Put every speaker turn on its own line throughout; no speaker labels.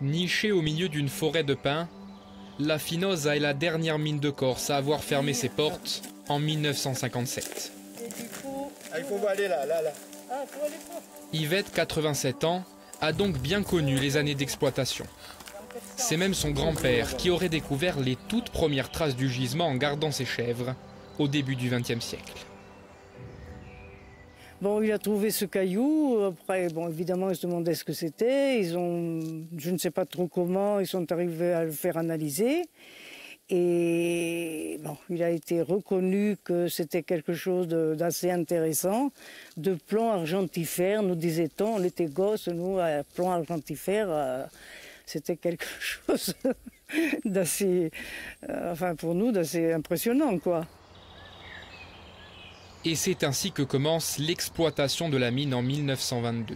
Nichée au milieu d'une forêt de pins, la Finosa est la dernière mine de Corse à avoir fermé ses portes en 1957.
Il faut aller là.
Yvette, 87 ans, a donc bien connu les années d'exploitation. C'est même son grand-père qui aurait découvert les toutes premières traces du gisement en gardant ses chèvres au début du XXe siècle.
Bon, il a trouvé ce caillou. Après, bon, évidemment, il se demandait ce que c'était. Je ne sais pas trop comment, ils sont arrivés à le faire analyser. Et bon, il a été reconnu que c'était quelque chose d'assez intéressant. De plomb argentifère, nous disait-on. On était gosses, nous, plomb argentifère, c'était quelque chose d'assez, enfin pour nous, d'assez impressionnant, quoi.
Et c'est ainsi que commence l'exploitation de la mine en 1922.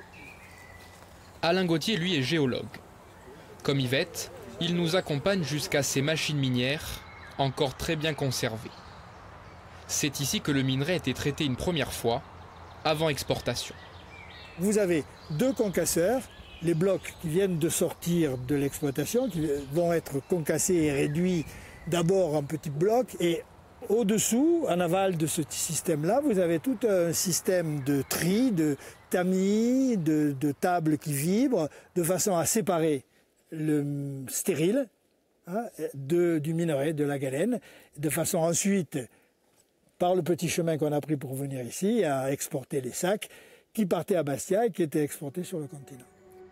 Alain Gauthier, lui, est géologue. Comme Yvette, il nous accompagne jusqu'à ces machines minières, encore très bien conservées. C'est ici que le minerai a été traité une première fois, avant exportation.
Vous avez 2 concasseurs, les blocs qui viennent de sortir de l'exploitation, qui vont être concassés et réduits d'abord en petits blocs, et au-dessous, en aval de ce système-là, vous avez tout un système de tri, de tamis, de tables qui vibrent, de façon à séparer le stérile du minerai, de la galène, de façon ensuite, par le petit chemin qu'on a pris pour venir ici, à exporter les sacs qui partaient à Bastia et qui étaient exportés sur le continent.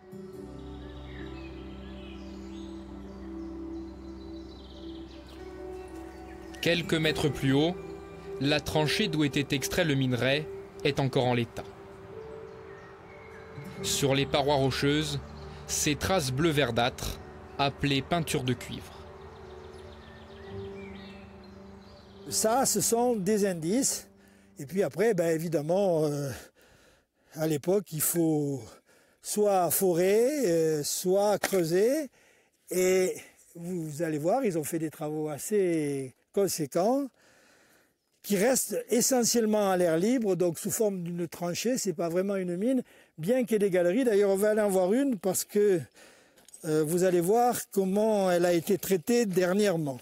Quelques mètres plus haut, la tranchée d'où était extrait le minerai est encore en l'état. Sur les parois rocheuses, ces traces bleu verdâtre, appelées peinture de cuivre.
Ça, ce sont des indices. Et puis après, ben évidemment, à l'époque, il faut soit forer, soit creuser. Et vous allez voir, ils ont fait des travaux assez conséquents, qui restent essentiellement à l'air libre, donc sous forme d'une tranchée, c'est pas vraiment une mine, bien qu'il y ait des galeries. D'ailleurs, on va aller en voir une parce que vous allez voir comment elle a été traitée dernièrement.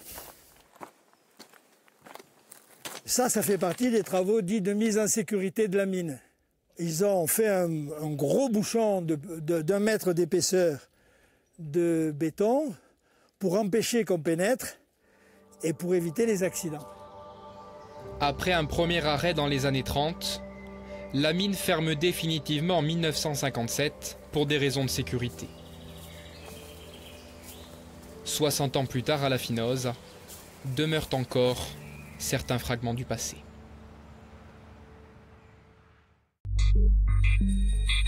Ça fait partie des travaux dits de mise en sécurité de la mine. Ils ont fait un gros bouchon d'1 mètre d'épaisseur de béton pour empêcher qu'on pénètre et pour éviter les accidents.
Après un premier arrêt dans les années 30, la mine ferme définitivement en 1957 pour des raisons de sécurité. 60 ans plus tard à la Finosa, demeurent encore certains fragments du passé.